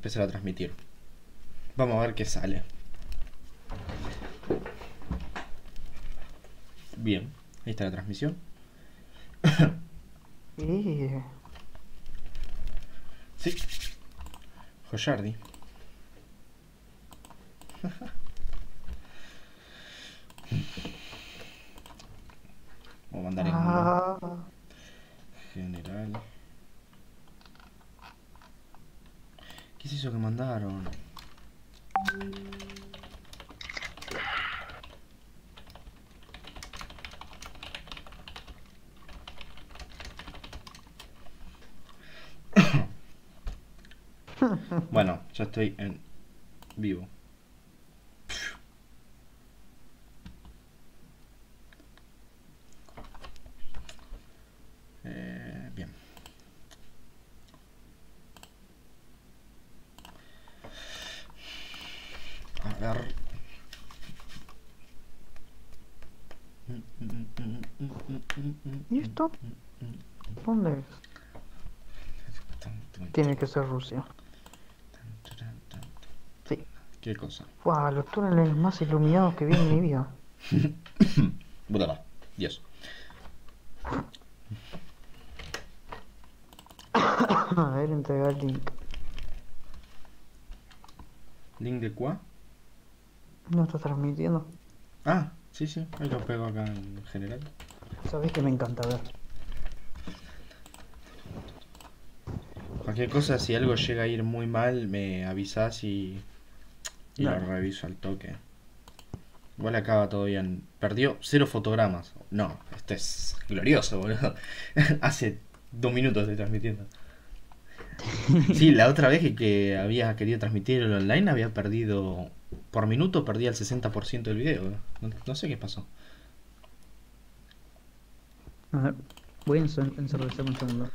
empezar a transmitir. Vamos a ver qué sale. Bien, ahí está la transmisión. Y Sí, Joyardi. Vamos a mandar en ah, general. ¿Qué es eso que mandaron? Bueno, ya estoy en vivo. Bien. A ver. ¿y esto? ¿Dónde es? Tiene que ser Rusia. Sí. ¿Qué cosa? ¡Wow! Los túneles más iluminados que vi en mi vida. Budala. Dios. A ver, entregar el link. ¿Link de cuá? No está transmitiendo. Ah, sí, sí. Ahí lo pego acá en general. Sabés que me encanta ver. Cualquier cosa, si algo llega a ir muy mal, me avisas y lo Dale. reviso al toque. Igual acaba todo bien. Perdió 0 fotogramas. No, esto es glorioso, boludo. Hace 2 minutos estoy transmitiendo. Sí, la otra vez que había querido transmitir el online había perdido... Por minuto perdía el 60% del video. No sé qué pasó. A ver, voy a encerrarme un segundo.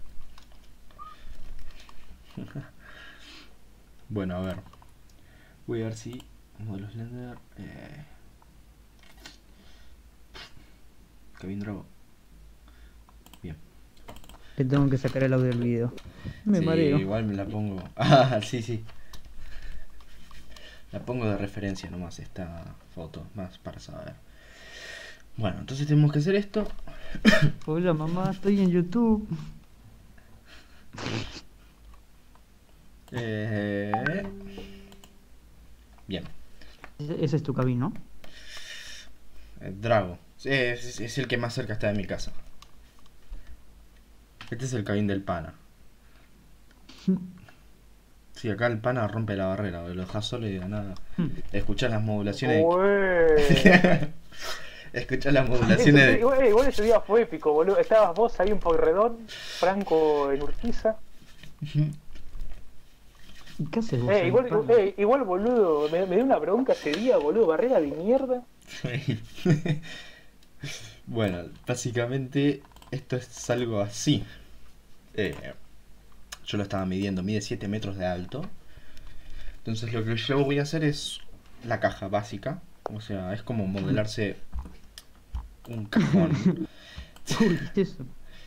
Bueno, a ver. Voy a ver si... Modelos Blender... Kevin Drago. Bien. Le tengo que sacar el audio del video. Me Sí, mareo. igual me la pongo... Ah, sí, sí. La pongo de referencia nomás esta foto. Más para saber. Bueno, entonces tenemos que hacer esto. Hola mamá, estoy en YouTube. Eh... Bien. Ese es tu cabino. Drago. Es el que más cerca está de mi casa. Este es el cabin del pana. Sí, acá el pana rompe la barrera, lo dejas solo y de la nada. Escuchás las modulaciones. Ué. Escuchás las modulaciones de. Igual ese día fue épico, boludo. Estabas vos ahí en Pueyrredón, Franco en Urquiza. ¿Y qué haces vos ahí, Igual, pana? igual, boludo, me dio una bronca ese día, boludo. Barrera de mierda. Bueno, básicamente esto es algo así. Eh, yo lo estaba midiendo, mide 7 metros de alto. Entonces lo que yo voy a hacer es la caja básica. O sea, es como modelarse un cajón. Uy, ¿qué es eso?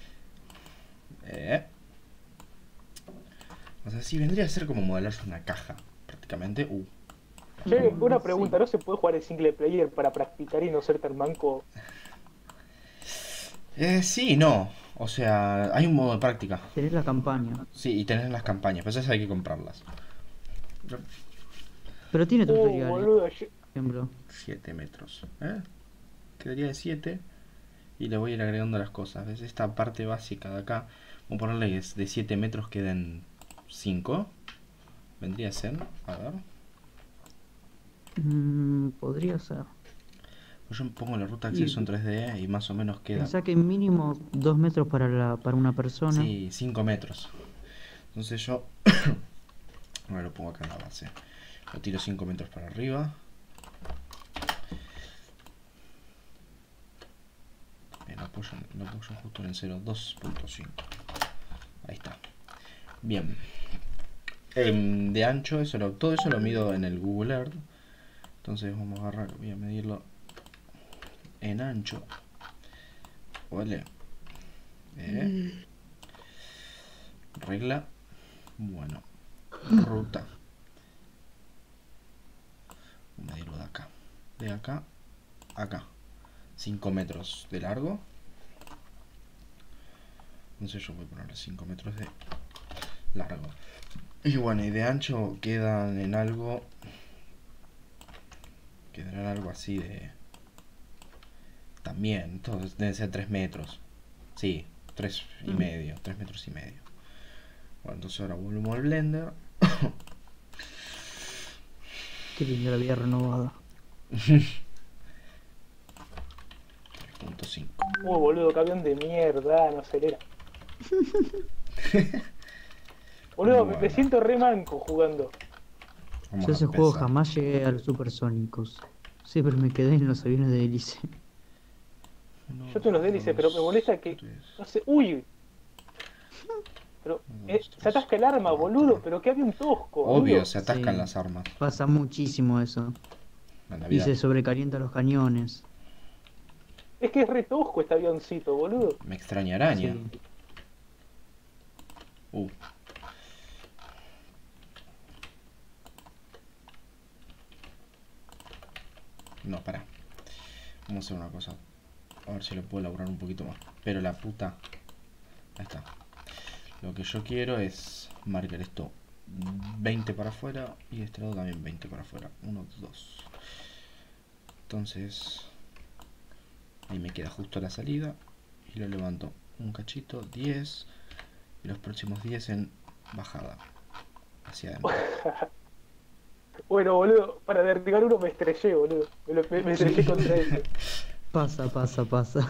Eh, o sea, sí, vendría a ser como modelarse una caja, prácticamente. Che, una Sí. pregunta, ¿no se puede jugar el single player para practicar y no ser tan manco? Sí, y no. O sea, hay un modo de práctica. Tenés la campaña. Sí, y tenés las campañas, pero esas hay que comprarlas. Pero tiene tutoriales, Boludo, por ejemplo. 7 metros. Quedaría de 7. Y le voy a ir agregando las cosas. ¿Ves? Esta parte básica de acá, vamos a ponerle que es de 7 metros, queden 5. Vendría a ser. A ver. Podría ser. Pues yo pongo la ruta de Y acceso en 3D y más o menos queda. pensá que mínimo 2 metros para una persona. Sí, 5 metros. Entonces yo. Ahora lo pongo acá en la base. Lo tiro 5 metros para arriba. Lo apoyo justo en el 0,2.5. Ahí está. Bien. De ancho, todo eso lo mido en el Google Earth. Entonces vamos a agarrar, voy a medirlo en ancho. Vale. Regla. Bueno. ruta. Voy a medirlo de acá. De acá a acá. 5 metros de largo. Entonces yo voy a ponerle 5 metros de largo. Y bueno, y de ancho quedan en algo. Quedarán algo así de. También, todos deben ser 3 metros. Sí, 3 y medio, 3 metros y medio. Bueno, entonces ahora volvemos al Blender. Qué linda la vida renovada. 3.5. Boludo, camión de mierda, no acelera. Boludo, me Bueno. siento re manco jugando. Vamos Yo a ese juego empezar. jamás llegué a los supersónicos. Siempre me quedé en los aviones de hélice. Uno, Yo tengo los délices, pero me dos, molesta que. tres, No sé, uy. Pero dos, se atasca el arma, cuatro. boludo, pero qué avión tosco, Obvio, boludo. se atascan Sí. las armas. Pasa muchísimo eso. En la Y vida se sobrecalientan los cañones. Es que es re tosco este avioncito, boludo. me extraña araña. Sí. No, pará. Vamos a hacer una cosa. A ver si lo puedo elaborar un poquito más. Pero la puta. Ahí está. Lo que yo quiero es marcar esto 20 para afuera y este lado también 20 para afuera. 1, 2. Entonces ahí me queda justo la salida y lo levanto un cachito, 10 y los próximos 10 en bajada hacia adentro. Bueno, boludo, para derribar uno me estrellé, boludo. Me estrellé contra él. Pasa, pasa, pasa.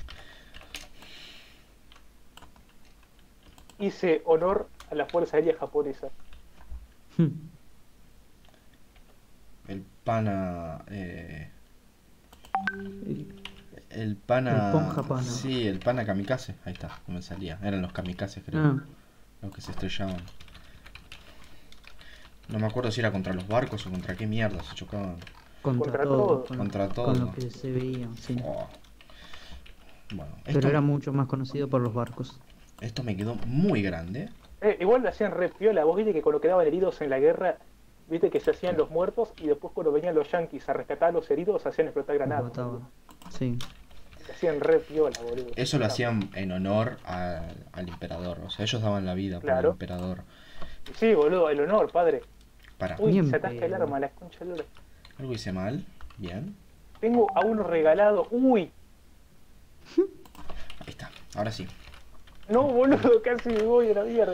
Hice honor a la Fuerza Aérea Japonesa. El pana el El pana Ponja Pana. sí, el pana kamikaze, ahí está, no me salía, eran los kamikazes creo, Ah, los que se estrellaban. No me acuerdo si era contra los barcos o contra qué mierda se chocaban. contra Contra todo. todo. Contra todo. Con lo que se veía, sí. Oh. Bueno, Pero era mucho más conocido por los barcos. esto me quedó muy grande. Igual lo hacían re piola. Vos viste que cuando quedaban heridos en la guerra, viste que se hacían los muertos y después cuando venían los yanquis a rescatar a los heridos, hacían explotar Los granadas. mataban. Sí. Se hacían re piola, boludo. Eso lo hacían en honor al emperador. O sea, ellos daban la vida por el Claro. emperador. Sí, boludo, el honor, padre. Para. Uy, Bien se atasca el pedo. arma, la concha de la lora. Algo hice mal. Bien. Tengo a uno regalado. Uy, Ahí está. Ahora sí. no, boludo, casi me voy a la mierda.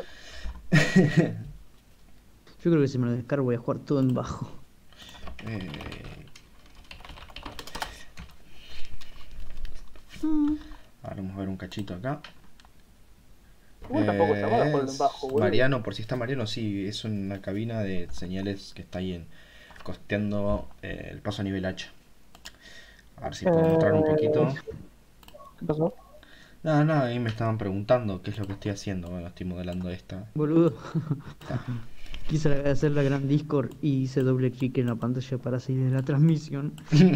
Yo creo que si me lo descargo voy a jugar todo en bajo. Eh, Ahora vamos a ver un cachito acá. Igual tampoco está mal jugarlo en bajo, boludo. Mariano, por si está Mariano, sí, es una cabina de señales que está ahí costeando el paso a nivel H. A ver si puedo mostrar un poquito. ¿Qué pasó? Nada, nada, ahí me estaban preguntando qué es lo que estoy haciendo. Bueno, estoy modelando esta. Boludo. Quise hacer la gran Discord y hice doble clic en la pantalla para seguir la transmisión.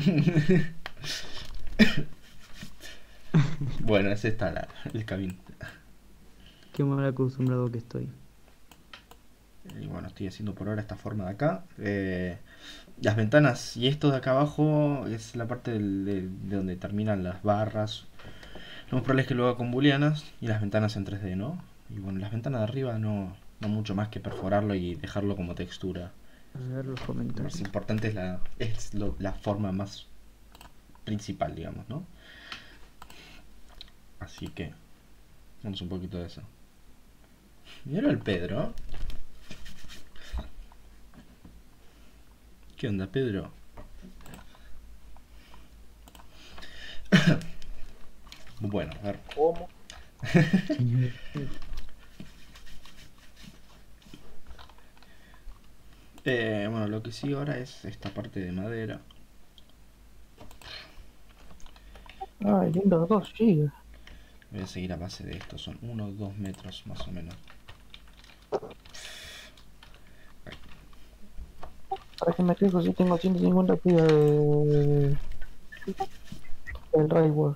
Bueno, ese está el cabin. Qué mal acostumbrado que estoy. Y bueno, estoy haciendo por ahora esta forma de acá. Las ventanas y esto de acá abajo es la parte de donde terminan las barras. Lo más probable es que lo haga con booleanas y las ventanas en 3D, ¿no? Y bueno, las ventanas de arriba no mucho más que perforarlo y dejarlo como textura. A ver los Lo comentarios. más importante es la forma más principal, digamos, ¿no? Así que vamos un poquito de eso. Mira el Pedro. ¿Qué onda, Pedro? Bueno, a ver. ¿Cómo? Señor. Bueno, lo que sigue ahora es esta parte de madera. Ay, lindo, 2 gigas. Voy a seguir a base de esto. Son 1 o 2 metros más o menos. Para que me fijo si tengo 150 gigas de... el Railwork.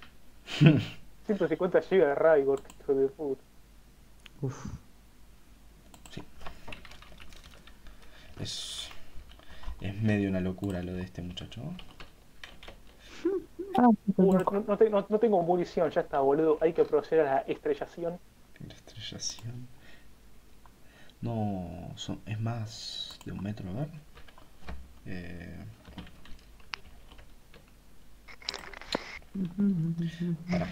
150 GB de Raigor, hijo de puta. Uf. Es, es medio una locura lo de este muchacho. Ah, sí, No tengo munición, ya está, boludo. Hay que proceder a la estrellación. La estrellación. No, es más de 1 metro, a ver. Para.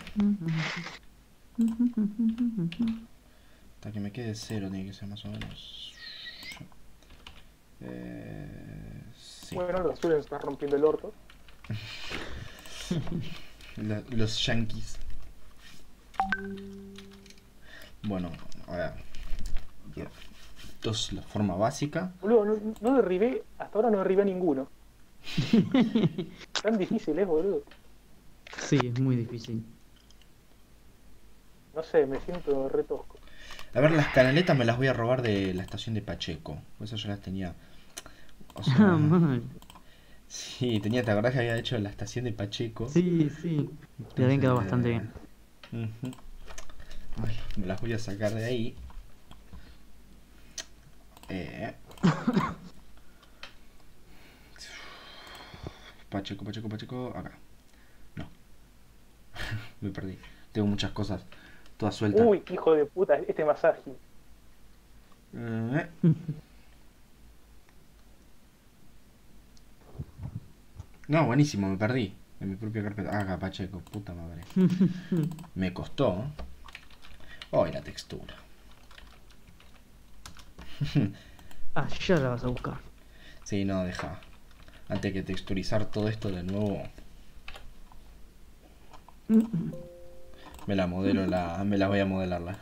Hasta que me quede 0 tiene que ser más o menos. Sí. Bueno, los azules están rompiendo el orto. Los yankees. Bueno, a ver. Esto es la forma básica. Boludo, no derribé, hasta ahora no derribé a ninguno. Tan difícil es, boludo. Sí, es muy difícil. No sé, me siento re tosco. A ver, las canaletas me las voy a robar de la estación de Pacheco. Esas yo las tenía. O sea, Ah, mal. sí, tenía, ¿te acordás que había hecho la estación de Pacheco? Sí, sí. Te habían quedado bastante bien. Ujú. Ay, me las voy a sacar de ahí. Pacheco, Pacheco, Pacheco. Acá. No. Me perdí. Tengo muchas cosas. Todas sueltas. Uy, qué hijo de puta, este es más ágil. Eh. No, buenísimo, me perdí. En mi propia carpeta. Acá, Pacheco, puta madre. Me costó. Oh, y la textura. Allá la vas a buscar. Sí, no, deja. Antes que texturizar todo esto de nuevo, me la modelo, me la voy a modelarla.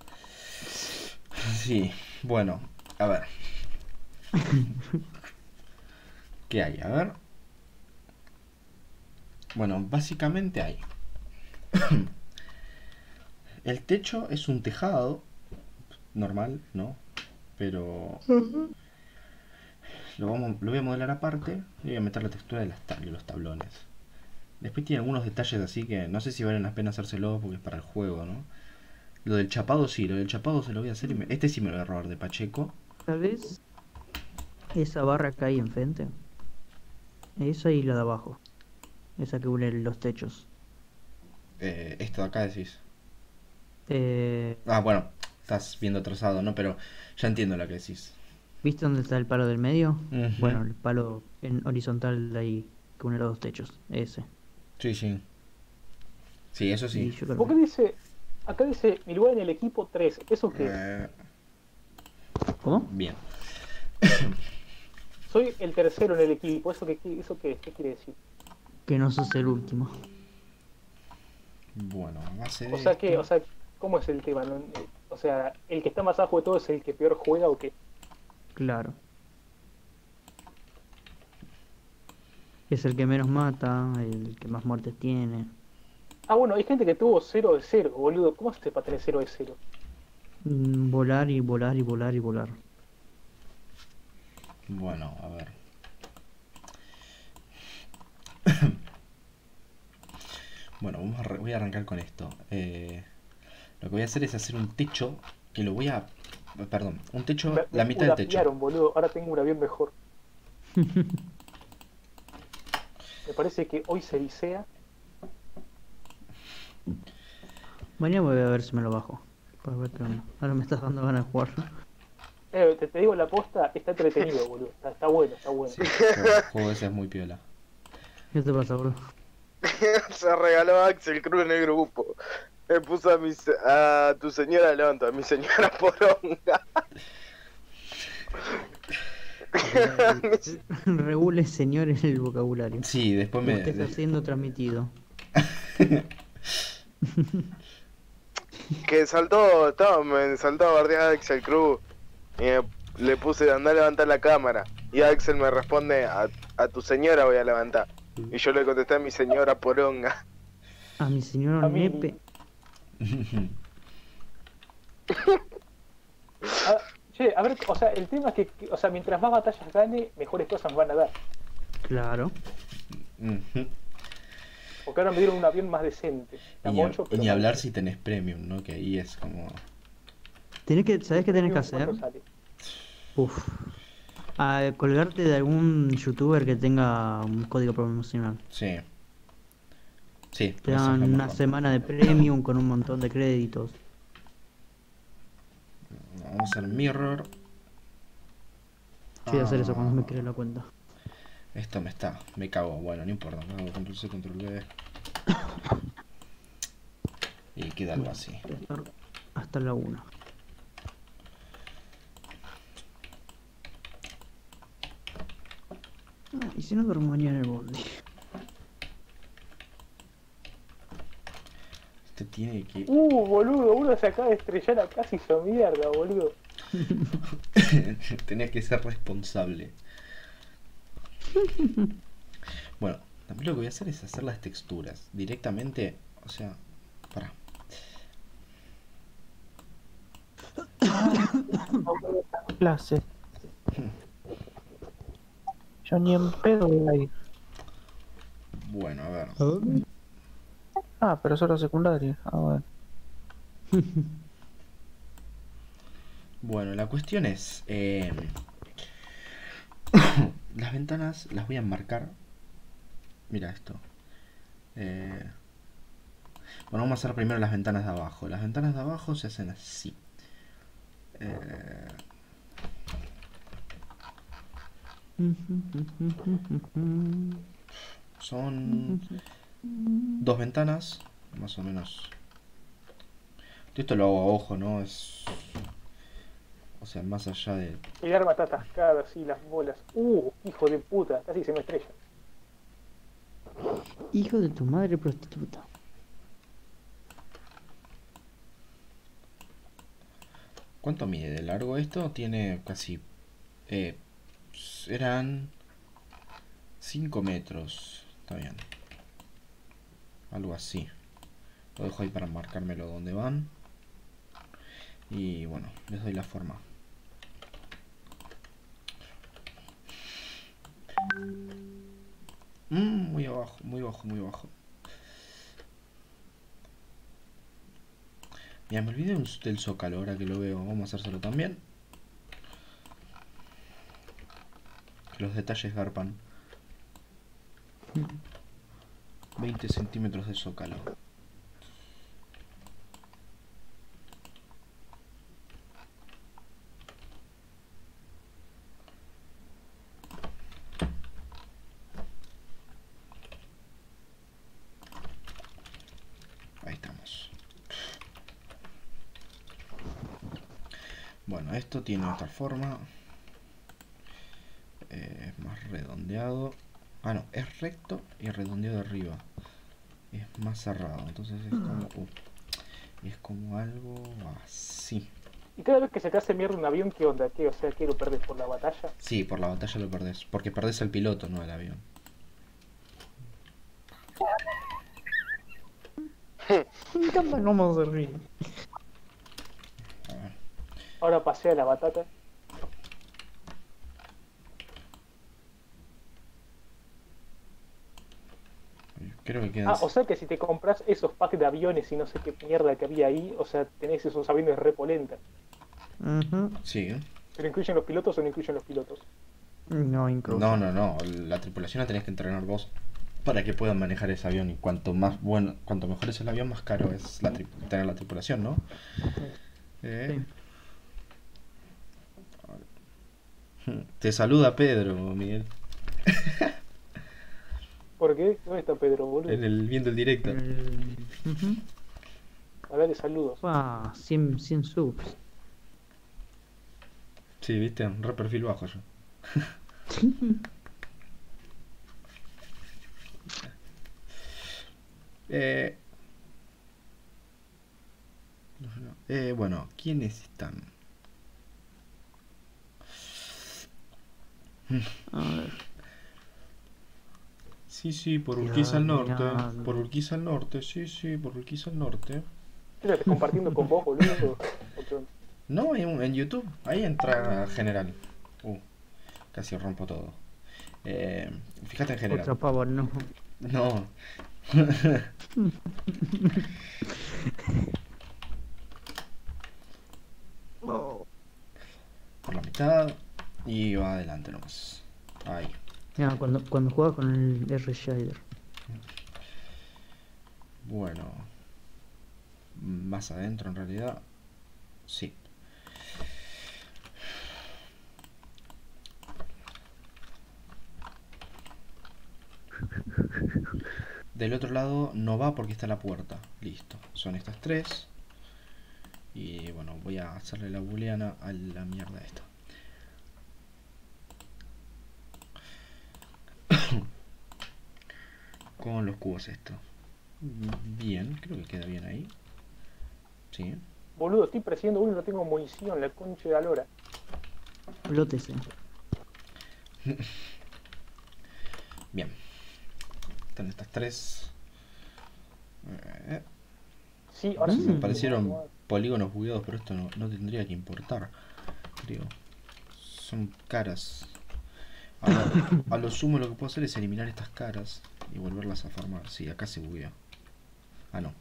Sí, bueno, a ver. ¿Qué hay? A ver. Bueno, básicamente hay. El techo es un tejado normal, ¿no? Pero lo voy a modelar aparte y voy a meter la textura de los tablones. Después tiene algunos detalles así que no sé si valen la pena hacérselo porque es para el juego, ¿no? Lo del chapado sí, lo del chapado se lo voy a hacer este sí me lo voy a robar de Pacheco. ¿Sabes? Esa barra que hay enfrente. Esa y la de abajo. Esa que une los techos. Esto de acá decís. Eh, Ah, bueno, estás viendo trazado, ¿no? Pero ya entiendo la que decís. ¿Viste dónde está el palo del medio? Ujú. Bueno, el palo en horizontal de ahí que une los dos techos. Ese. Sí, sí. Sí, eso Y sí. yo creo ¿Por qué dice? Acá dice mi lugar en el equipo 3. ¿Eso qué es? ¿Cómo? Bien. Soy el tercero en el equipo. ¿Eso qué es? ¿Qué quiere decir? Que no sos el último. Bueno, a base de O sea, esto- o sea, ¿cómo es el tema? ¿No? O sea, ¿el que está más abajo de todo es el que peor juega o qué? Claro. Es el que menos mata, el que más muertes tiene. Ah, bueno, hay gente que tuvo 0 de 0, boludo. ¿Cómo se para tener 0 de 0? Volar y volar y volar y volar. Bueno, a ver. Bueno, voy a arrancar con esto. Lo que voy a hacer es hacer un techo que lo voy a... Perdón, un techo, la mitad del techo. Urapiaron, boludo. Ahora tengo un avión mejor. Me parece que hoy se visea. Mañana voy a ver si me lo bajo. Para ver qué onda. Ahora me estás dando ganas de jugar. Te digo la posta, está entretenido, boludo. Está bueno, está bueno. Sí, el juego ese es muy piola. ¿Qué te pasa, bro? Se regaló a Axel Cruz en el grupo. Me puso a tu señora Lonto, a mi señora Poronga. Regule, señor, en el vocabulario. Sí, después Lo que está siendo transmitido. Que me saltó a bardear a Axel Cruz. Y le puse andar a levantar la cámara. Y Axel me responde, a tu señora voy a levantar. Y yo le contesté a mi señora Poronga. A mi señor A mí- Nepe. Ah, che, a ver, o sea, el tema es o sea, mientras más batallas gane, mejores cosas me van a dar. Claro. Ujú. Porque ahora me dieron un avión más decente. Está Y moncho, y pero ni más hablar decente. si tenés premium, ¿no? Que ahí es como... ¿Sabés qué tenés que hacer? ¿Cuánto sale? Uf. A colgarte de algún youtuber que tenga un código promocional. Sí. Sí, Te eso es dan lo una mejor. semana de premium con un montón de créditos. Vamos a hacer mirror. Yo voy a hacer eso cuando me Ah, cree la cuenta. esto me cago. Bueno, no importa. Hago control C, control V. Y queda algo así. Voy a estar hasta la 1. Y si no duermo mañana en el bondi. Este tiene que... Boludo, uno se acaba de estrellar acá y hizo mierda, boludo. Tenés que ser responsable. Bueno, también lo que voy a hacer es hacer las texturas directamente. O sea, para. Clase. Yo ni en pedo voy a ir. Bueno, a ver. Ah, pero solo secundaria. Ah, bueno. Bueno, la cuestión es... las ventanas las voy a enmarcar. Mira esto. Bueno, vamos a hacer primero las ventanas de abajo. Las ventanas de abajo se hacen así. Son dos ventanas, más o menos. Esto lo hago a ojo, ¿no? Es... O sea, más allá de... El arma está atascada así, las bolas. Hijo de puta, casi se me estrella. Hijo de tu madre prostituta. ¿Cuánto mide de largo esto? Tiene casi... eran 5 metros. Está bien. Algo así. Lo dejo ahí para marcármelo donde van. Y bueno, les doy la forma. Muy abajo, muy bajo, muy bajo. Mira, me olvidé del zócalo ahora que lo veo. Vamos a hacérselo también. Que los detalles garpan. 20 centímetros de zócalo. Ahí estamos. Bueno, esto tiene otra forma. Es más redondeado. Ah, no, es recto y redondeado arriba. Es más cerrado, entonces es como... es como algo así. Y cada vez que se te hace mierda un avión, ¿qué onda? ¿Qué? O sea, ¿qué lo perdés por la batalla? Sí, por la batalla lo perdés. Porque perdés al piloto, no al avión. Me encanta cómo se ríe. A ver. Ahora pasea la batata. Creo que quedan... O sea que si te compras esos packs de aviones y no sé qué mierda que había ahí, o sea, tenés esos aviones repolentas. Sí, ¿eh? ¿Pero incluyen los pilotos o no incluyen los pilotos? No, incluso. No. La tripulación la tenés que entrenar vos para que puedan manejar ese avión. Y cuanto más bueno, cuanto mejor es el avión, más caro es tener la tripulación, ¿no? Sí. Te saluda Pedro, Miguel. ¿Por qué? ¿Dónde está Pedro, boludo? Viendo el directo. A darle saludos. 100 subs. Sí, viste, un re perfil bajo yo. Bueno, ¿quiénes están? A ver. Sí, por Urquiza al norte. mirando. Por Urquiza al norte, sí, por Urquiza al norte. ¿Qué estás compartiendo con vos, boludo? ¿O qué onda? No, en YouTube. Ahí entra general. Casi rompo todo. Fíjate en general. Otro pavo, no. No. Oh. Por la mitad. Y va adelante nomás. Ahí. No, cuando juega con el R-Shader. Bueno. Más adentro en realidad. Sí. Del otro lado no va porque está la puerta. Listo. Son estas tres. Y bueno, voy a hacerle la booleana a la mierda esta. Con los cubos esto. Bien, creo que queda bien ahí. Sí. Boludo, estoy persiguiendo uno y no tengo munición, la concha de la lora. Lótese. Bien. Están estas tres. Sí, ahora sí. Me Mm. parecieron polígonos bugueados, pero esto no tendría que importar. Creo. Son caras. A lo sumo lo que puedo hacer es eliminar estas caras y volverlas a formar. Sí, acá se buguea. Ah, no.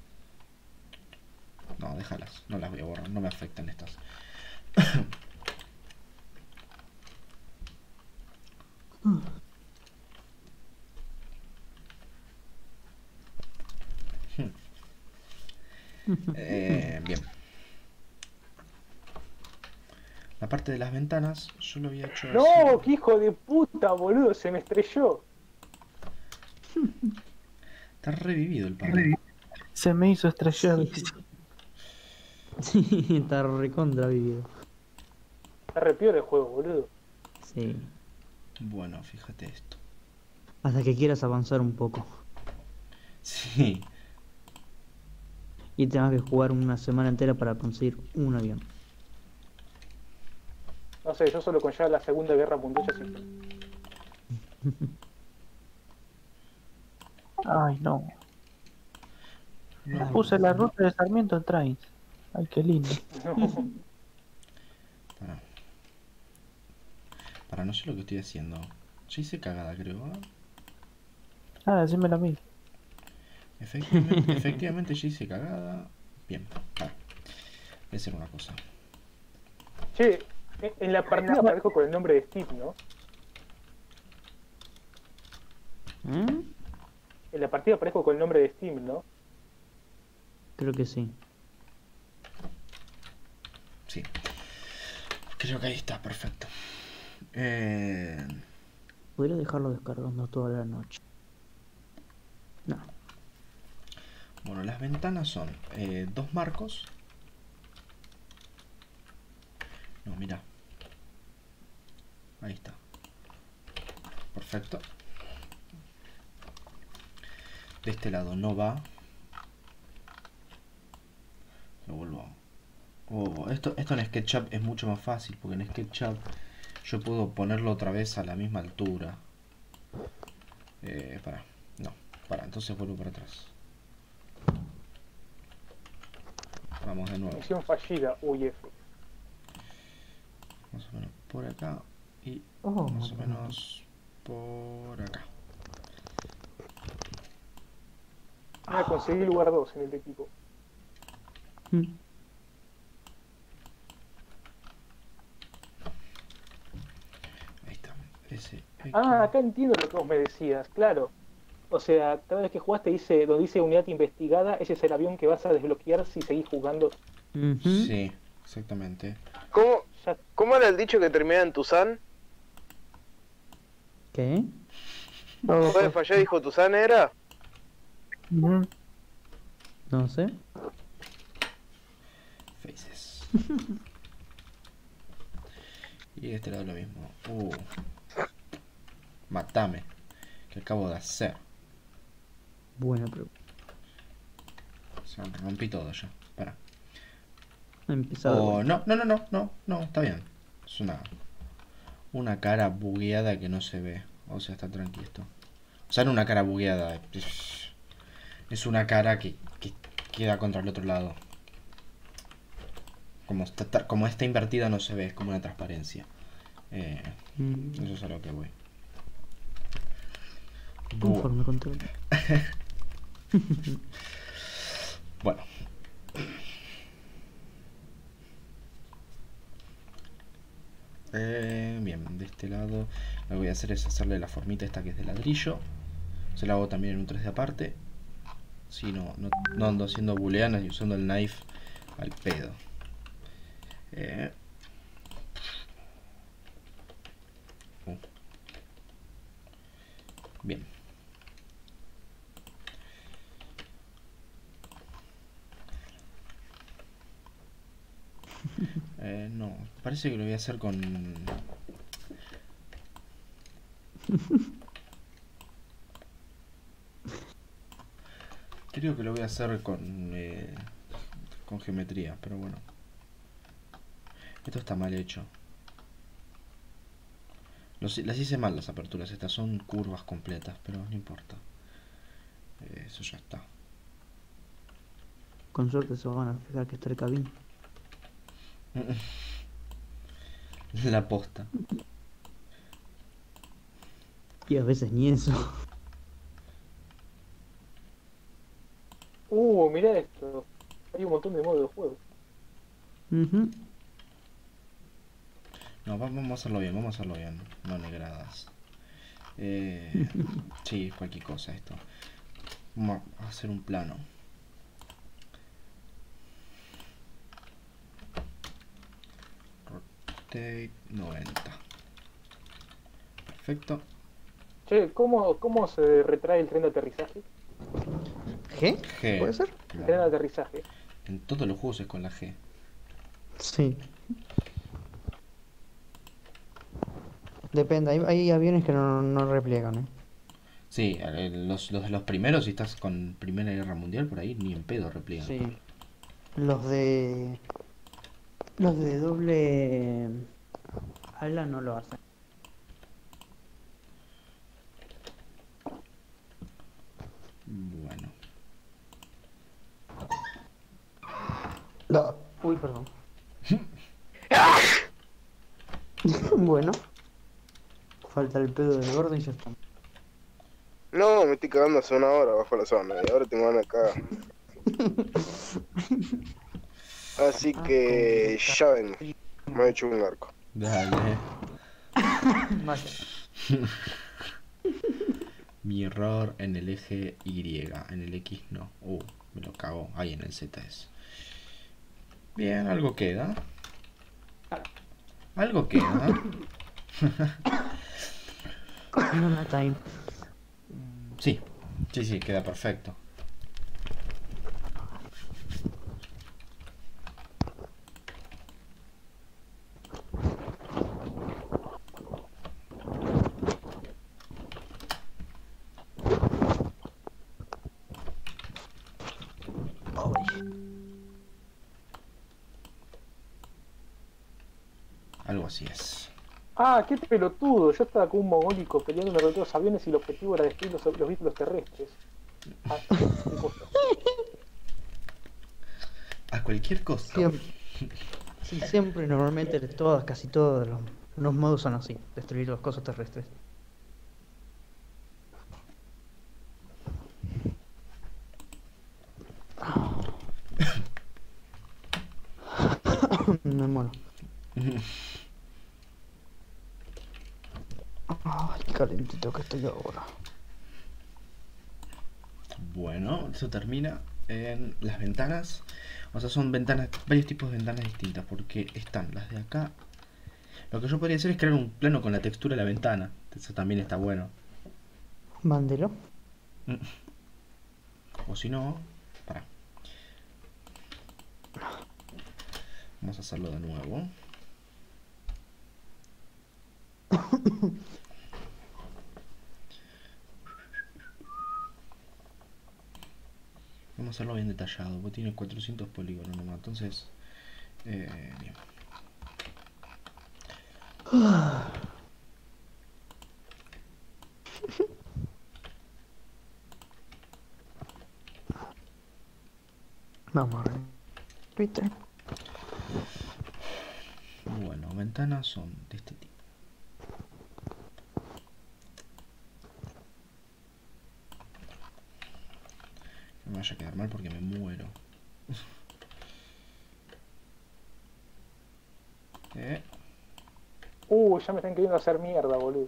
No, déjalas. No las voy a borrar. No me afectan estas. Bien. La parte de las ventanas yo lo había hecho No, así. qué hijo de puta, boludo, se me estrelló. Está revivido el padre. Se me hizo estrellar. Sí, está recontra vivido. Está re peor el juego, boludo. Sí. Bueno, fíjate esto. Hasta que quieras avanzar un poco. Sí. Y tengas que jugar una semana entera para conseguir un avión. No sé, yo solo con ya la Segunda Guerra Mundial ya siempre. Ay, no. No. Puse la ruta de Sarmiento en Trains. Ay, qué lindo. Para, no sé lo que estoy haciendo. Ya hice cagada, creo. ¿Eh? Ah, decímelo a mí. Efectivamente ya hice cagada. Bien, para. Voy a hacer una cosa. Che, en la partida aparezco con el nombre de Steve, ¿no? ¿Eh? En la partida aparezco con el nombre de Steve, ¿no? Creo que sí. Sí. Creo que ahí está, perfecto. Podría dejarlo descargando toda la noche. No. Bueno, las ventanas son dos marcos. No, mira. Ahí está. Perfecto. De este lado no va. Lo vuelvo a... Oh, esto en SketchUp es mucho más fácil, porque en SketchUp yo puedo ponerlo otra vez a la misma altura. Para, entonces vuelvo para atrás. Vamos de nuevo. Misión fallida, uy, F. Más o menos por acá y Oh, más o menos por acá. Voy a conseguir lugar 2 en el equipo. Mm. Ahí está. Ese Ah, acá entiendo lo que vos me decías, claro. O sea, cada vez que jugaste donde dice unidad investigada, ese es el avión que vas a desbloquear si seguís jugando. Ujú. Sí, exactamente. Ya, ¿Cómo era el dicho que termina en Tuzán? ¿Qué? No, ¿Después de fallar dijo Tuzán era? Ujú. No sé. Faces. Y de este lado lo mismo. Matame. ¿Qué acabo de hacer? Buena pregunta. Se rompí todo ya. Para. Empezado. Oh, no, está bien. Es una cara bugueada que no se ve. O sea, está tranquilo esto. O sea, no una cara bugueada. Es una cara que queda contra el otro lado. Como está invertida no se ve, es como una transparencia. Eso es a lo que voy. Conforme control. Bueno. este lado. Lo que voy a hacer es hacerle la formita esta que es de ladrillo. Se la hago también en un 3D aparte. Si no ando haciendo booleanas y usando el knife al pedo. Bien. No, parece que lo voy a hacer con... Creo que lo voy a hacer con geometría, pero bueno. Esto está mal hecho. Las hice mal las aperturas, estas son curvas completas, pero no importa. Eso ya está. Con suerte se van a fijar que está el cabin. La posta. Y a veces ni eso. Mirá esto. Hay un montón de modos de juego. Ujú. No, vamos a hacerlo bien, vamos a hacerlo bien. No negradas. Sí, cualquier cosa esto. Vamos a hacer un plano. Rotate 90. Perfecto. Che, ¿cómo se retrae el tren de aterrizaje? ¿G? G. ¿Puede ser? El tren de aterrizaje. En todos los juegos es con la G. Sí. Depende, hay aviones que no repliegan, ¿eh? Sí, los primeros, si estás con Primera Guerra Mundial, por ahí ni en pedo repliegan. Sí. Los de... Los de doble ala no lo hacen. Bueno. No. Uy, perdón. Bueno. Falta el pedo del gordo y ya está. No, me estoy cagando hace una hora bajo la zona y ahora tengo ganas de cagar. Así que ya vengo. Me he hecho un arco. Dale. Vaya. Mi error en el eje Y, en el X no. Me lo cago. Ahí en el Z es. Bien, algo queda. Algo queda. Banana time. Sí, sí, queda perfecto. Algo así es. Ah, qué pelotudo. Yo estaba con un mogólico peleándome contra los aviones y el objetivo era destruir los vehículos terrestres. Ah, qué cosa. A cualquier cosa. Siempre. Sí, siempre, normalmente, casi todos los modos son así. Destruir las cosas terrestres. Me muero. Ay, qué calentito que estoy ahora. Bueno, eso termina en las ventanas. O sea, son ventanas, varios tipos de ventanas distintas, porque están las de acá. Lo que yo podría hacer es crear un plano con la textura de la ventana. Eso también está bueno. Mándelo. O si no, para. Vamos a hacerlo de nuevo. Vamos a hacerlo bien detallado, porque tiene 400 polígonos nomás, entonces... bien. Vamos a ver. ¿Viste? Bueno, ventanas son de este tipo. No me vaya a quedar mal porque me muero. Ya me están queriendo hacer mierda, boludo.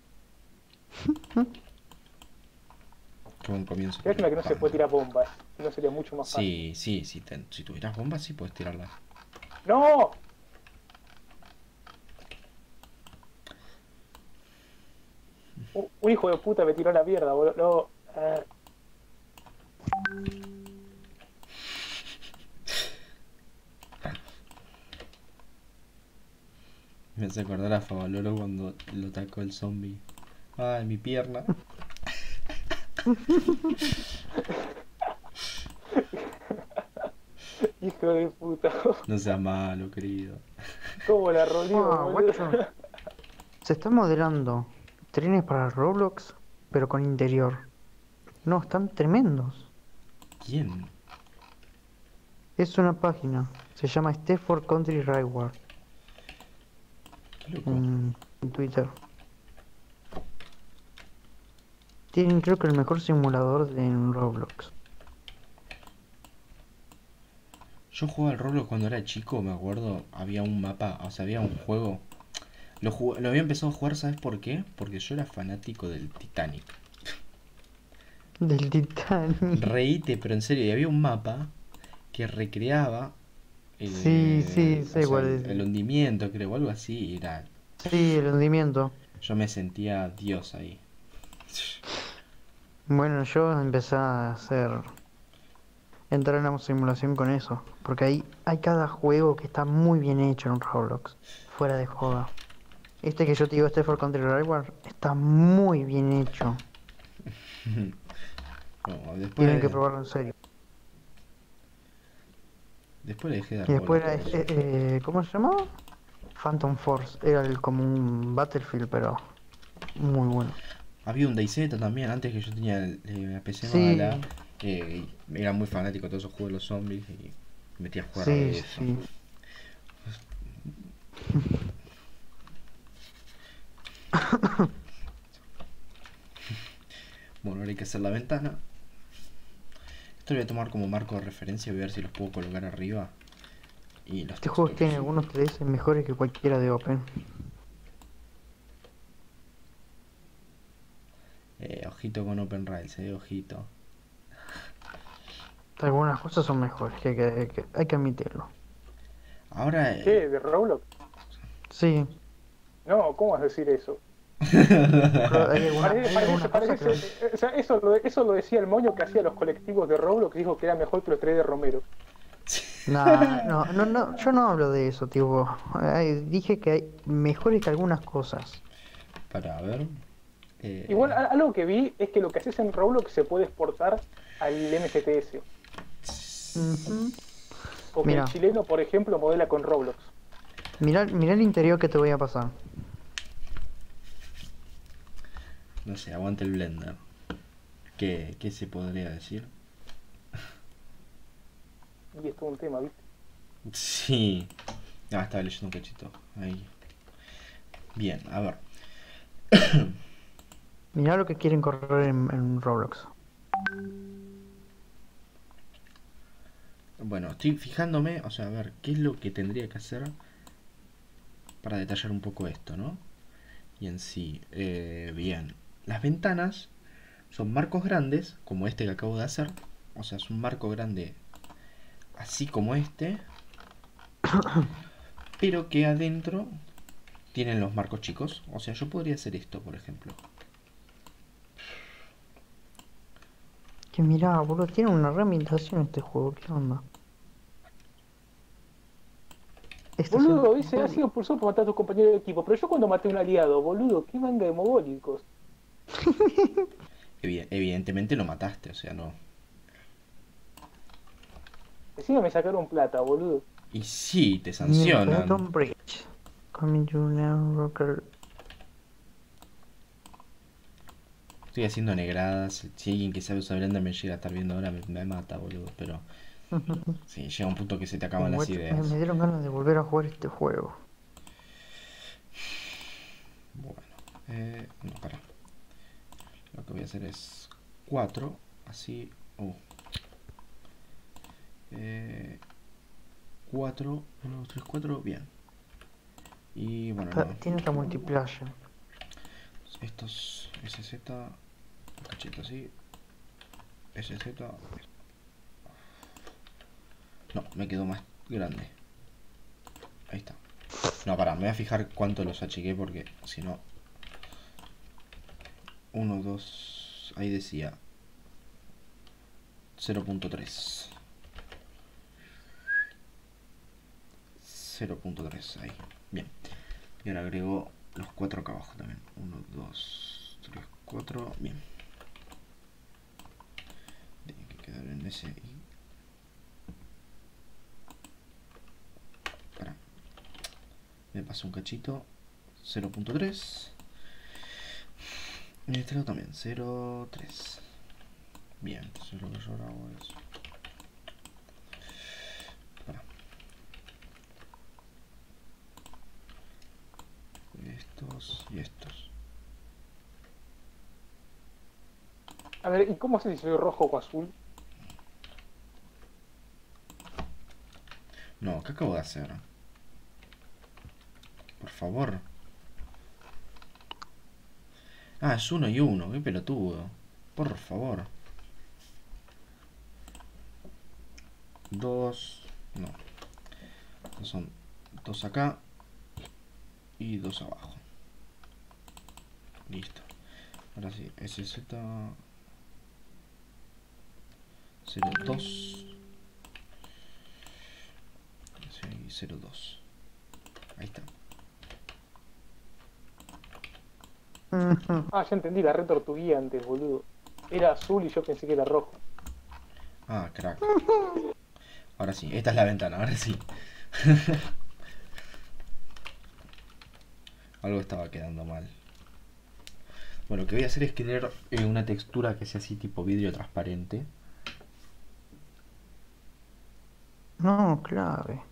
Qué buen comienzo. Lástima que no se puede tirar bombas. Si no sería mucho más fácil. Sí, si tuvieras bombas sí puedes tirarlas. ¡No! Un hijo de puta me tiró la mierda, boludo. No. Me hace acordar a Favaloro cuando lo atacó el zombie. Ay, mi pierna. Hijo de puta. No seas malo, querido. ¿Cómo la roleo, Ah, boludo? guacho. Se están modelando trenes para Roblox, pero con interior. No, están tremendos. ¿Quién? Es una página. Se llama Stepford Country Railway Qué loco. en Twitter. Tienen creo que el mejor simulador en Roblox. Yo jugaba al Roblox cuando era chico, me acuerdo. Había un mapa, o sea, había un juego. Lo había empezado a jugar, ¿sabes por qué? Porque yo era fanático del Titanic. Del Titanic. Reíte, pero en serio, y había un mapa que recreaba Sí, sé o sea, cuál es. el hundimiento, creo, o algo así. Y era, Sí, el hundimiento. yo me sentía Dios ahí. Bueno, yo empecé entrar en la simulación con eso, porque ahí hay cada juego que está muy bien hecho en Roblox, fuera de joda. Este que yo te digo, este for Country Railway, está muy bien hecho. No, Tienen que probarlo en serio. después le dejé de dar Y después bola a era, todo eso. ¿cómo se llamaba? Phantom Force, era como un Battlefield, pero muy bueno. Había un DayZ también, antes que yo tenía la PC Sí, mala. Era muy fanático de todos esos juegos de los zombies y me metí a jugar a sí, eso. sí. Bueno, ahora hay que hacer la ventana. Esto lo voy a tomar como marco de referencia, voy a ver si los puedo colocar arriba. Y los Este juego tiene textures. algunos 3D mejores que cualquiera de Open. Ojito con Open Rails, ojito. Algunas cosas son mejores, que hay que admitirlo. Ahora, ¿Qué? ¿De Roblox? Sí, No, ¿cómo vas a decir eso? pero hay algunas cosas que... O sea, eso lo decía el moño que hacía los colectivos de Roblox, que dijo que era mejor que los 3 de Romero. Nah, no, yo no hablo de eso, tipo. Dije que hay mejores que algunas cosas. para ver. Igual, algo que vi es que lo que haces en Roblox se puede exportar al MGTS. Ujú. Porque Mira. el chileno, por ejemplo, modela con Roblox. Mirá el interior que te voy a pasar. No sé, aguante el Blender. ¿Qué se podría decir? Y es todo un tema, ¿viste? Sí. Ah, estaba leyendo un cachito. Ahí. Bien, a ver. Mirá lo que quieren correr en Roblox. Bueno, estoy fijándome, o sea, a ver, ¿qué es lo que tendría que hacer para detallar un poco esto, ¿no? Y en sí, bien. Las ventanas son marcos grandes, como este que acabo de hacer. O sea, es un marco grande así como este. Pero que adentro tienen los marcos chicos. O sea, yo podría hacer esto, por ejemplo. Que mirá, boludo, tiene una reambientación este juego, ¿qué onda? Boludo, dice, ha sido expulsado por matar a tu compañero de equipo. Pero yo cuando maté a un aliado, boludo, qué manga de mogólicos. Evidentemente lo mataste, o sea, no. Encima me sacaron plata, boludo. Y sí, te Phantom sancionan. Bridge. Coming to now, rocker. Estoy haciendo negradas. Si alguien que sabe usar Blender me llega a estar viendo ahora, me mata, boludo. Pero sí, llega un punto que se te acaban las Guacho, ideas. me dieron ganas de volver a jugar este juego. Bueno, no, para. Lo que voy a hacer es 4, así. 4, 1, 2, 3, 4, bien. Y bueno, no. Tiene hasta multiplayer. Estos SZ, un cachito así. SZ. No, me quedó más grande. Ahí está. No, pará, me voy a fijar cuánto los achiqué porque si no. 1, 2. Ahí decía 0.3. 0.3 ahí. Bien. Y ahora agrego los 4 acá abajo también. 1, 2, 3, 4. Bien. Tiene que quedar en ese y. Pará. Me paso un cachito. 0.3. Y este lado también. 0.3. Bien, entonces lo que yo ahora hago es. Pará. Estos y estos. A ver, ¿y cómo sé si soy rojo o azul? No, ¿qué acabo de hacer? Por favor. Ah, es 1 y 1, qué pelotudo. Por favor. 2. No. Estos son 2 acá. Y 2 abajo. Listo. Ahora sí, SZ 02. Sí, 02. Ahí está. Ujú. Ah, ya entendí, la retortuguía antes, boludo. Era azul y yo pensé que era rojo. Ah, crack. Ahora sí, esta es la ventana, ahora sí. Algo estaba quedando mal. Bueno, lo que voy a hacer es crear una textura que sea así tipo vidrio transparente. No, clave.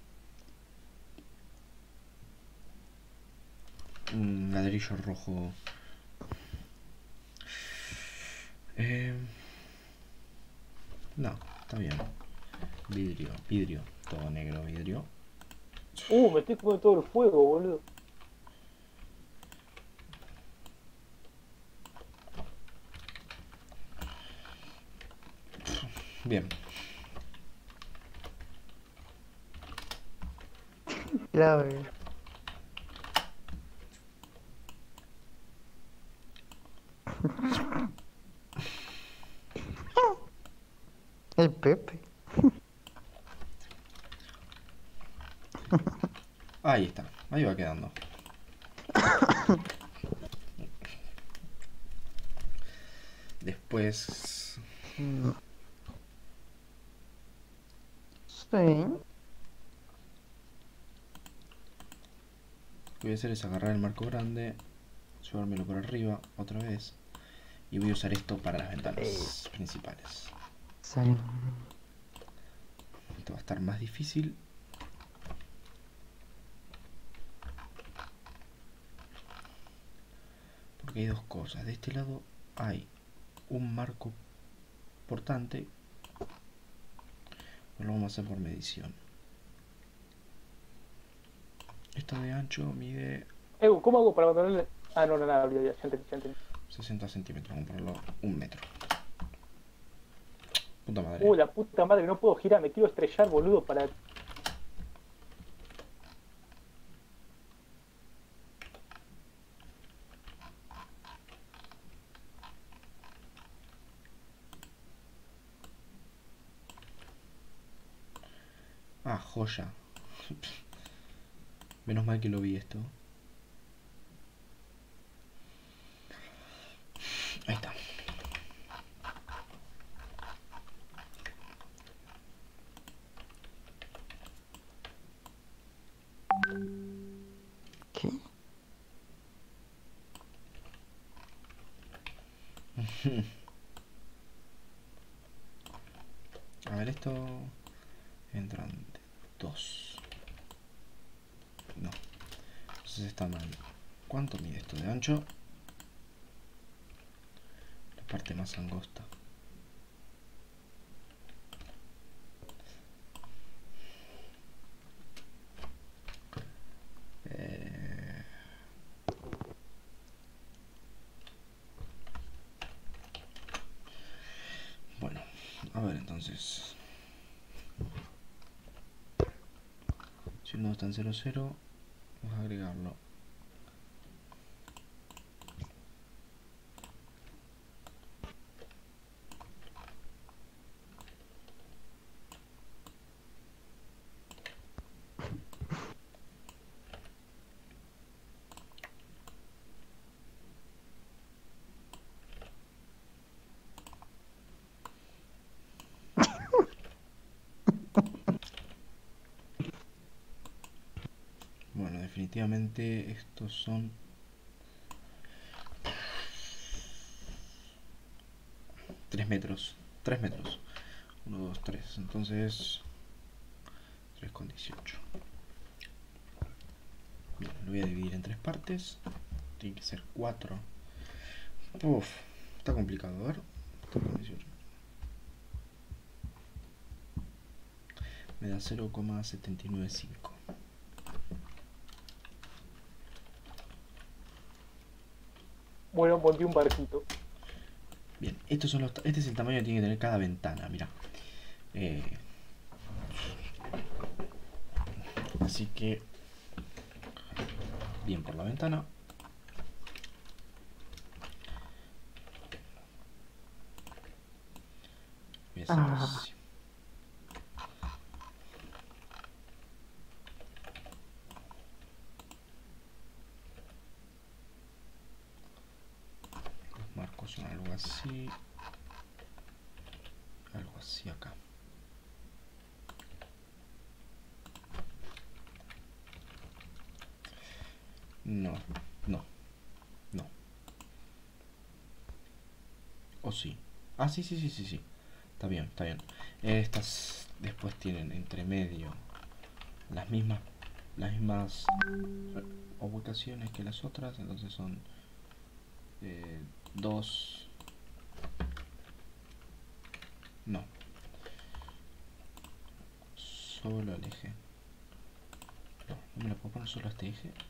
Un ladrillo rojo. Eh, no, está bien. Vidrio, vidrio. Todo negro, vidrio. Me estoy comiendo todo el fuego, boludo. Bien. Clave. El Pepe. Ahí está. Ahí va quedando. Después... Mm, sí. Lo que voy a hacer es agarrar el marco grande, llevármelo por arriba otra vez y voy a usar esto para las ventanas principales. Sí. Esto va a estar más difícil. Porque hay dos cosas. De este lado hay un marco portante. Lo vamos a hacer por medición. Esto de ancho mide ¿Cómo hago para mantenerle? Ah, no, no, nada, olvidé, ya entendí, ya entendí. 60 centímetros. Vamos a ponerlo 1 metro. Puta madre. La puta madre, no puedo girar, me quiero estrellar, boludo, para... Ah, joya. Menos mal que lo vi esto. Ahí está. ¿Qué? A ver, esto entran dos. No. Entonces está mal. ¿Cuánto mide esto de ancho? La parte más angosta. A ver, entonces. Si uno está en 0,0, vamos a agregarlo. Bueno, definitivamente estos son 3 metros. 3 metros. 1, 2, 3. Entonces 3,18. Bien, lo voy a dividir en 3 partes. Tiene que ser 4. Uf, está complicado, a ver. 3,18. Me da 0,795. Bueno, monté un barquito. Bien, estos son este es el tamaño que tiene que tener cada ventana, mira. Así que, bien por la ventana. Voy a hacer así. Los marcos son algo así. Algo así acá. No, no, no. O sí. Ah, sí, sí, sí, sí, sí. Está bien, está bien. Estas después tienen entre medio las mismas ubicaciones que las otras, entonces son 2. No. Solo el eje. No, no me lo puedo poner solo a este eje.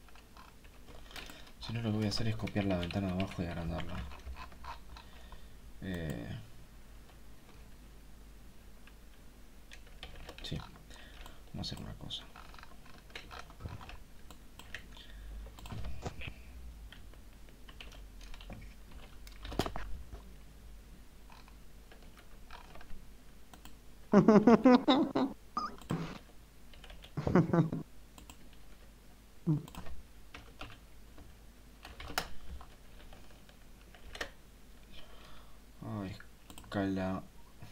Si no, lo que voy a hacer es copiar la ventana de abajo y agrandarla. Sí. Vamos a hacer una cosa. Ay, escala.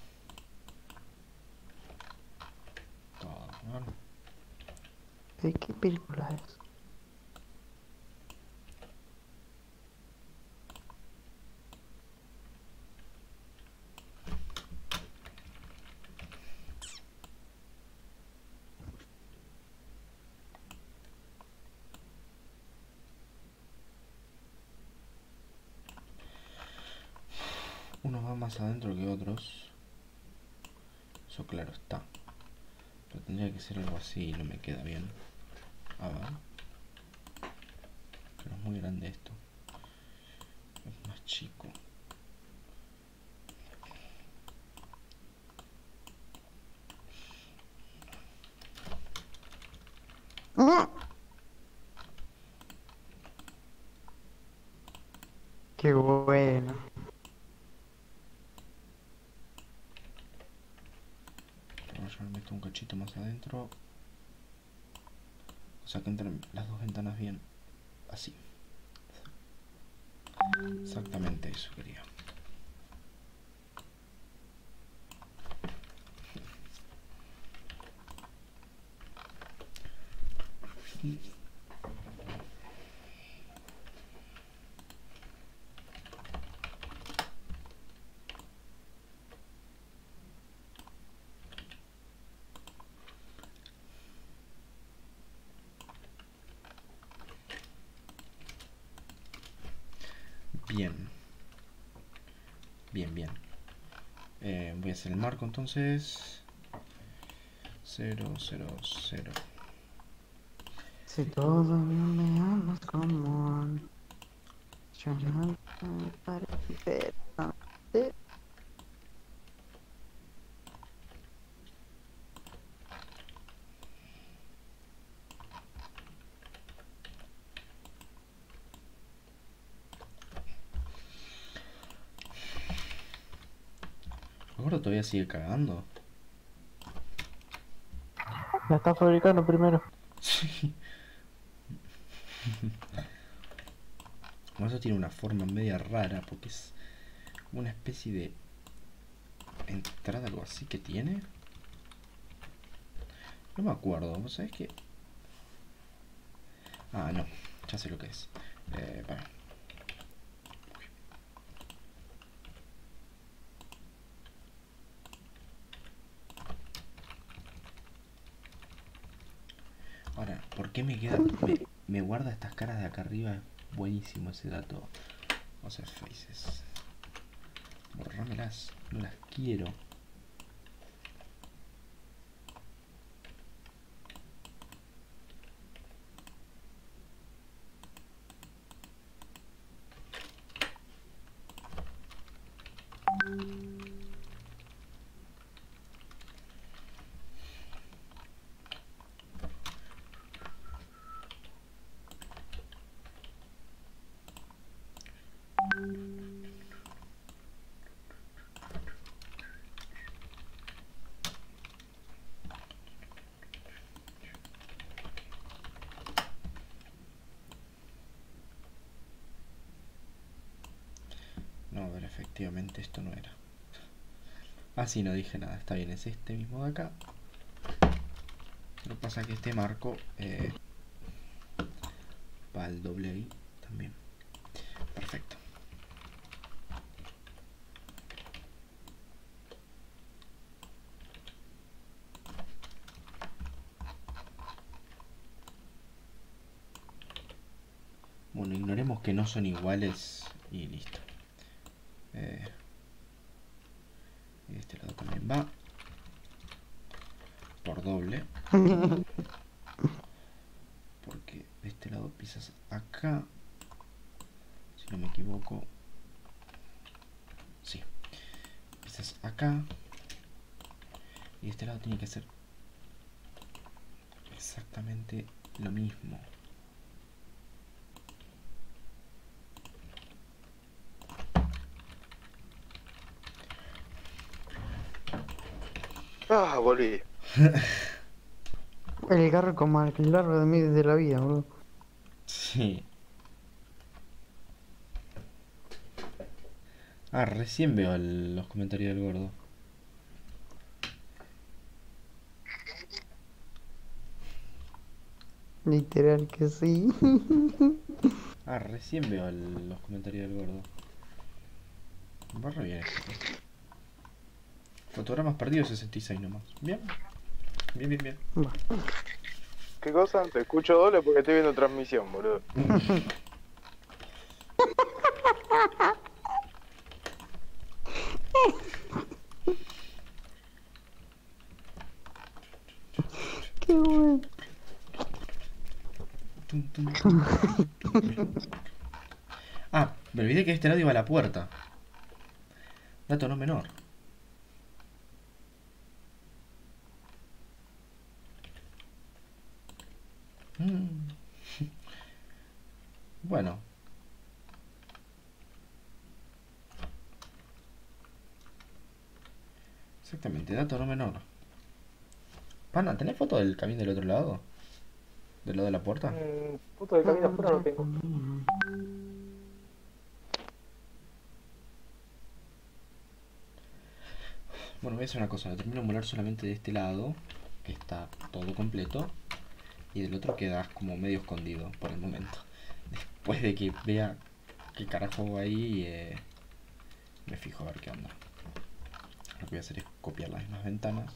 Todo, ¿no? ¿De qué película es? Unos van más adentro que otros. Eso claro está. Pero tendría que ser algo así y no me queda bien. A ver. Pero es muy grande esto. Es más chico. Qué bueno. Ahora yo le meto un cachito más adentro. O sea que entren las dos ventanas bien. Así. Exactamente eso quería. Bien. Bien, bien. Voy a hacer el marco entonces. 0, 0, 0. Si todos me amas como yo no parece. ¿El gordo todavía sigue cagando? La está fabricando primero. Sí. Bueno, eso tiene una forma media rara porque es una especie de entrada, algo así que tiene. No me acuerdo, ¿vos sabés qué? Ah, no, ya sé lo que es. Para. Ahora, ¿por qué me queda? Me guarda estas caras de acá arriba. Es buenísimo ese dato. O sea, faces. Borrámelas, no las quiero. No, a ver, efectivamente esto no era. Ah, sí, no dije nada. Está bien, es este mismo de acá. Lo que pasa es que este marco va al doble ahí también. Perfecto. Bueno, ignoremos que no son iguales y listo. Y de este lado también va. Por doble. Porque de este lado pisas acá. Si no me equivoco. Sí. Pisas acá. Y de este lado tiene que ser exactamente lo mismo. Ah, volví. El garco más largo de mí desde la vida, boludo. Sí. Ah, recién veo los comentarios del gordo. Literal que sí. Ah, recién veo los comentarios del gordo. Va re bien esto. Fotogramas perdidos 66 nomás. Bien. Bien, bien, bien. Va. ¿Qué cosa? Te escucho doble porque estoy viendo transmisión, boludo. Qué bueno. Tum, tum, tum. Ah, me olvidé que este lado iba a la puerta. Dato no menor. Mm. Bueno. Exactamente, dato no menor. Pana, ¿tenés foto del camino del otro lado? ¿Del lado de la puerta? Foto de camino afuera no tengo. Bueno, voy a hacer una cosa. Lo termino de moler solamente de este lado, que está todo completo. Y del otro queda como medio escondido por el momento. Después de que vea qué carajo hago ahí, me fijo a ver qué onda. Lo que voy a hacer es copiar las mismas ventanas.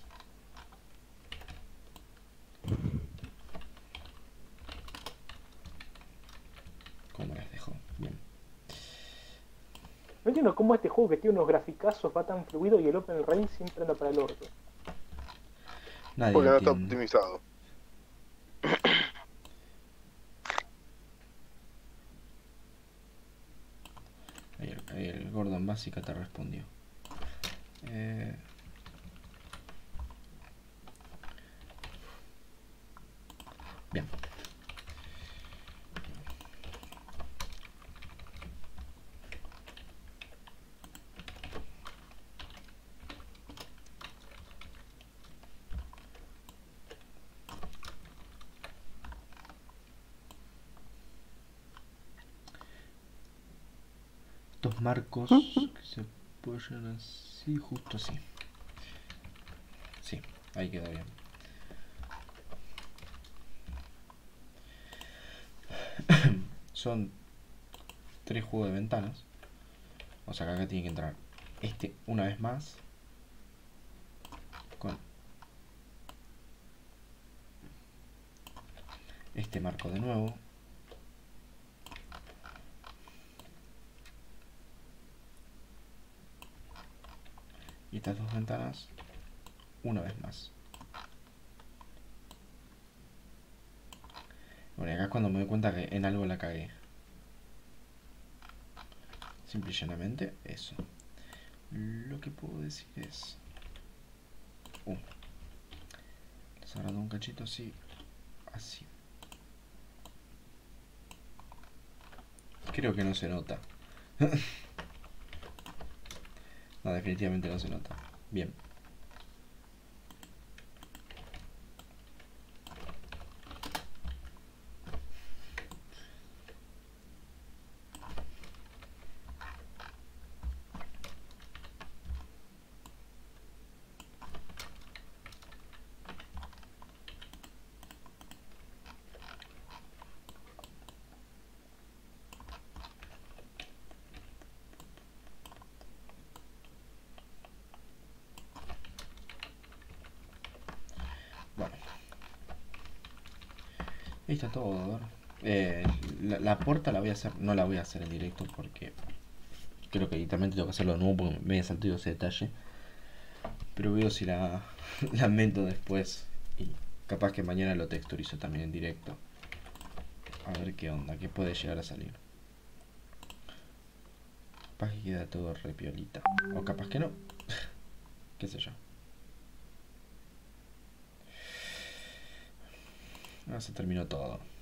Como las dejo. Bien. No entiendo cómo este juego que tiene unos graficazos va tan fluido y el Open Rain siempre anda para el orto. Nadie Porque no está entiende. optimizado. Ahí el Gordon Básica te respondió. Bien. estos marcos que se apoyan así, justo así. Sí, ahí queda bien. Son 3 juegos de ventanas. O sea que acá tiene que entrar este una vez más. Con este marco de nuevo. Y estas dos ventanas una vez más. Bueno, y acá es cuando me doy cuenta que en algo la cagué. Simple y llanamente eso. Lo que puedo decir es... les agrando un cachito así. Así. Creo que no se nota. No, definitivamente no se nota. Bien. Bueno. Ahí está todo, a ver. La puerta la voy a hacer, no la voy a hacer en directo porque creo que literalmente tengo que hacerlo de nuevo porque me he saltado ese detalle. Pero veo si la meto después y capaz que mañana lo texturizo también en directo. A ver qué onda, qué puede llegar a salir. Capaz que queda todo re piolita. O capaz que no. Qué sé yo. Ahora se terminó todo.